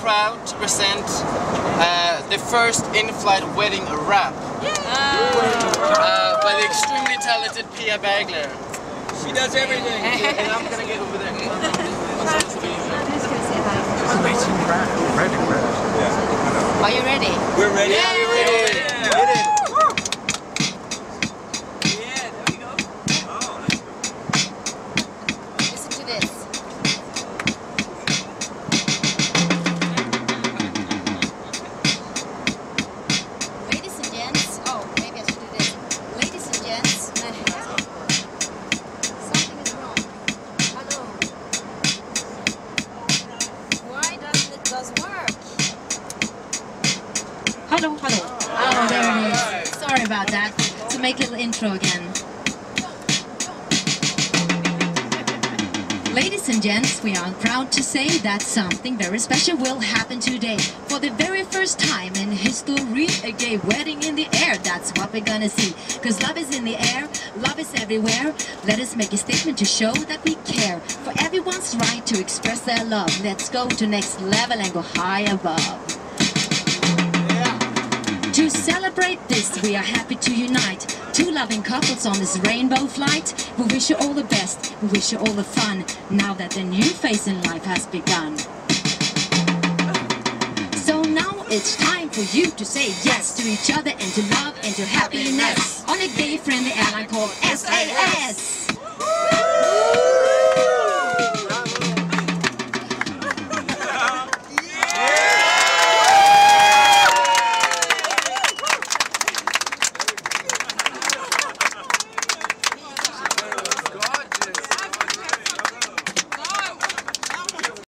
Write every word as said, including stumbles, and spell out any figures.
proud to present uh, the first in-flight wedding wrap uh, by the extremely talented Pia Bagler. She does everything. Yeah, and I'm gonna get over there. Ready, ready. Are you ready? We're ready. Yeah, we're ready. Yeah. Get it. Yeah, there we go. Oh, Listen to this. Ladies and gents, oh, maybe I should do this. Ladies and gents, something is wrong. Hello. Why doesn't it does work? Hello, hello. Oh, there it is. Sorry about that. To make a little intro again. Ladies and gents, we are proud to say that something very special will happen today. For the very first time in history, a gay wedding in the air. That's what we're gonna see. Cause love is in the air, love is everywhere. Let us make a statement to show that we care. For everyone's right to express their love. Let's go to next level and go high above. To celebrate this, we are happy to unite two loving couples on this rainbow flight. We wish you all the best, we wish you all the fun, now that the new phase in life has begun. So now it's time for you to say yes to each other and to love and to happiness on a gay friendly airline called S A S.